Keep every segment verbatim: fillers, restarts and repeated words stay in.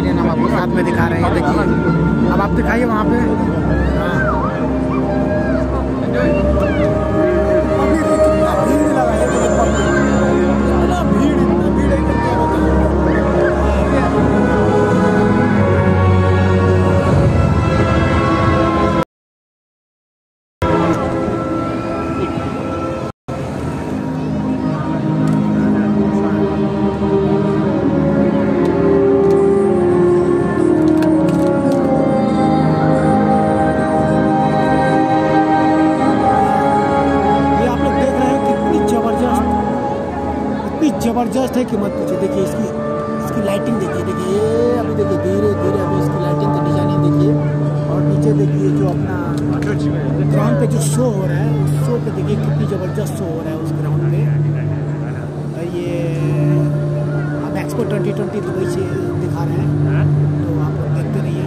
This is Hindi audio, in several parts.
पेवेलियन हम आपको साथ में दिखा रहे हैं, देखिए। अब आप दिखाइए वहाँ पे। जबरदस्त है कि मत पूछिए। देखिए इसकी इसकी लाइटिंग देखिए, देखिए ये अभी देखिए धीरे धीरे अभी इसकी लाइटिंग का डिजाइनिंग देखिए। और नीचे देखिए जो अपना ग्राउंड पे जो शो हो रहा है, उस शो पे देखिए कितनी ज़बरदस्त शो हो रहा है उस ग्राउंड पे। ये हम एक्सपो ट्वेंटी ट्वेंटी दुबई से दिखा रहे हैं, तो आप लोग देखते रहिए।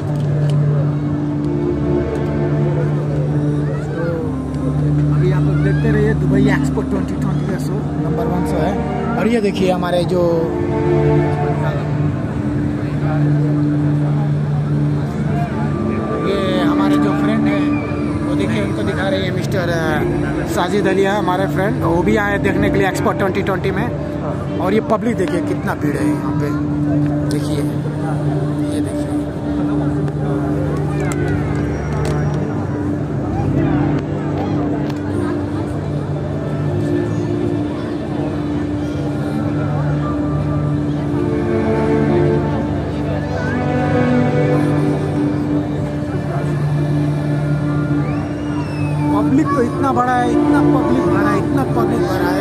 तो अभी आप लोग देखते रहिए दुबई एक्सपो ट्वेंटी ट्वेंटी का शो नंबर वन शो है। और ये देखिए हमारे जो ये हमारे जो फ्रेंड हैं वो देखिए, उनको दिखा रहे हैं मिस्टर साजिद अलिया, हमारे फ्रेंड, वो भी आए देखने के लिए एक्सपो ट्वेंटी ट्वेंटी में। और ये पब्लिक देखिए कितना भीड़ है यहाँ पे, देखिए ये देखिए। पब्लिक तो इतना बड़ा है, इतना पब्लिक भरा है, इतना पब्लिक भरा है।